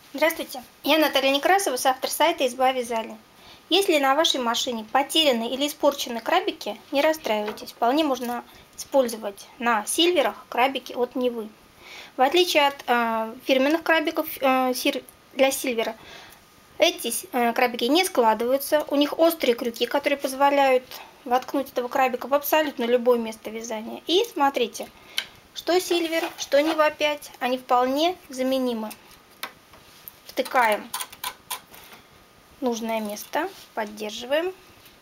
Здравствуйте, я Наталья Некрасова, автор сайта «Изба вязания». Если на вашей машине потеряны или испорчены крабики, не расстраивайтесь, вполне можно использовать на сильверах крабики от Невы. В отличие от фирменных крабиков для сильвера, эти крабики не складываются, у них острые крюки, которые позволяют воткнуть этого крабика в абсолютно любое место вязания. И смотрите, что сильвер, что Нева 5, они вполне заменимы. Втыкаем нужное место, поддерживаем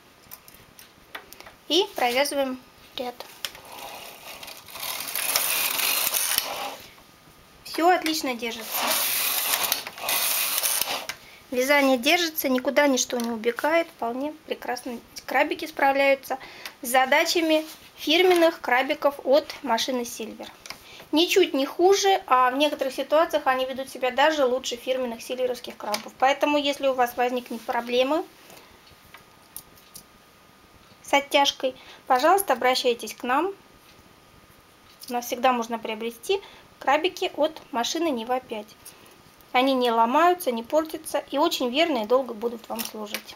и провязываем ряд. Все отлично держится. Вязание держится, никуда ничто не убегает, вполне прекрасно. Крабики справляются с задачами фирменных крабиков от машины Silver. Ничуть не хуже, а в некоторых ситуациях они ведут себя даже лучше фирменных сильверовских крабов. Поэтому, если у вас возникнет проблемы с оттяжкой, пожалуйста, обращайтесь к нам. У нас всегда можно приобрести крабики от машины Нева 5. Они не ломаются, не портятся и очень верно и долго будут вам служить.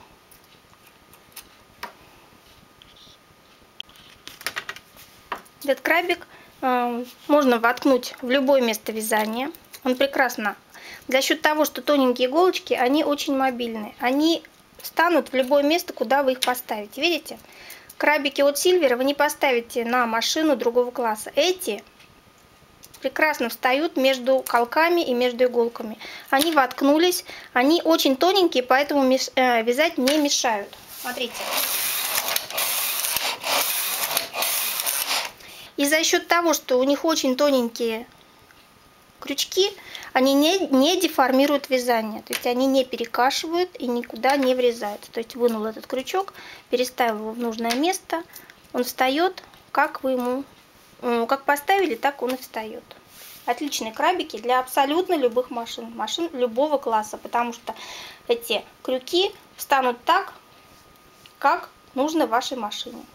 Этот крабик можно воткнуть в любое место вязания. Он прекрасно. За счет того, что тоненькие иголочки, они очень мобильны. Они встанут в любое место, куда вы их поставите. Видите? Крабики от Silver вы не поставите на машину другого класса. Эти прекрасно встают между колками и между иголками. Они воткнулись. Они очень тоненькие, поэтому вязать не мешают. Смотрите. И за счет того, что у них очень тоненькие крючки, они не деформируют вязание. То есть они не перекашивают и никуда не врезаются. То есть вынул этот крючок, переставил его в нужное место, он встает, как вы ему как поставили, так он и встает. Отличные крабики для абсолютно любых машин любого класса, потому что эти крюки встанут так, как нужно вашей машине.